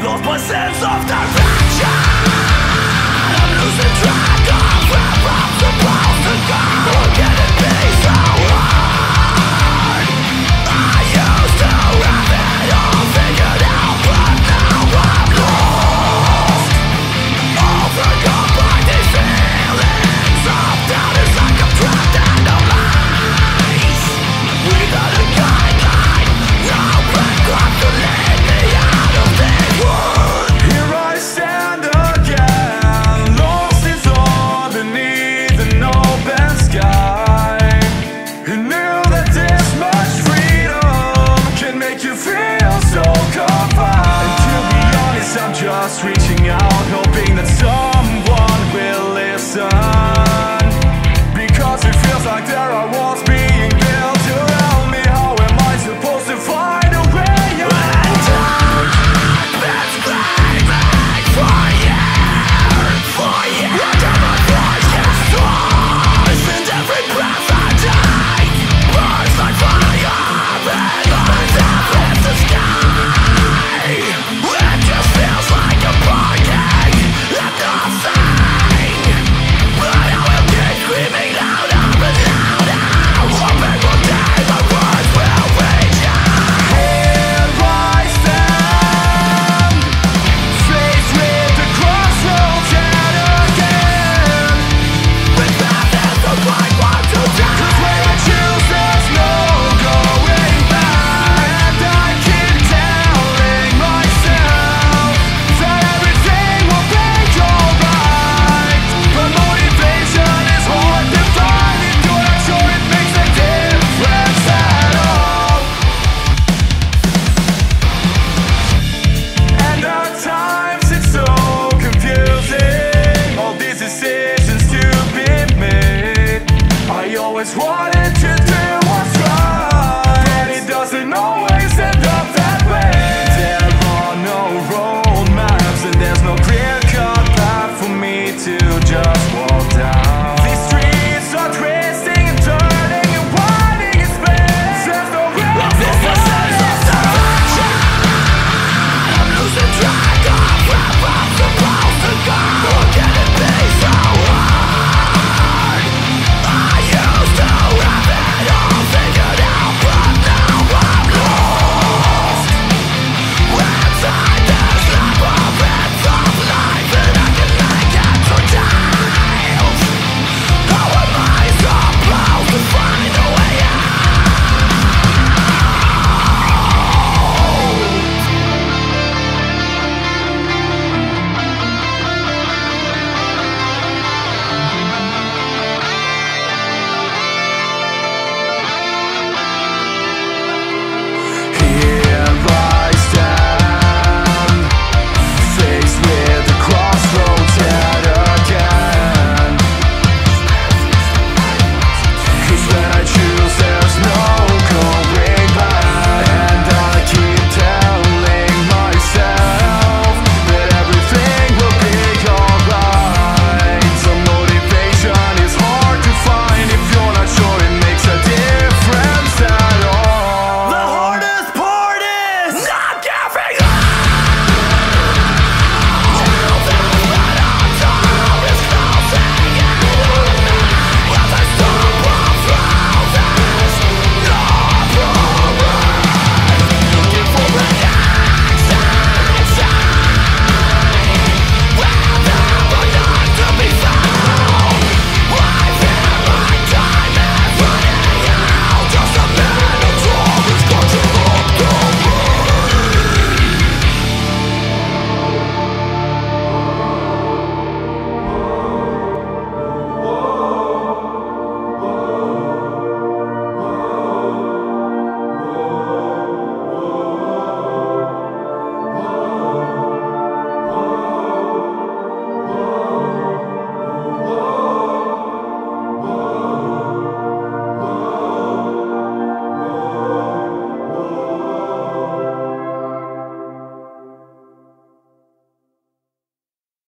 lost my sense of direction. I'm losing track of where I'm supposed to go. Can it be so hard? I used to have it all figured out, but now I'm lost. Overcome by these feelings of doubt. It's like I'm trapped in a maze without a guideline. No breadcrumbs to lead me out of this world. Here I stand again, lost in thought beneath an open sky. Who knew that this much freedom can make you feel so confined? And to be honest, I'm just reaching out, hoping that some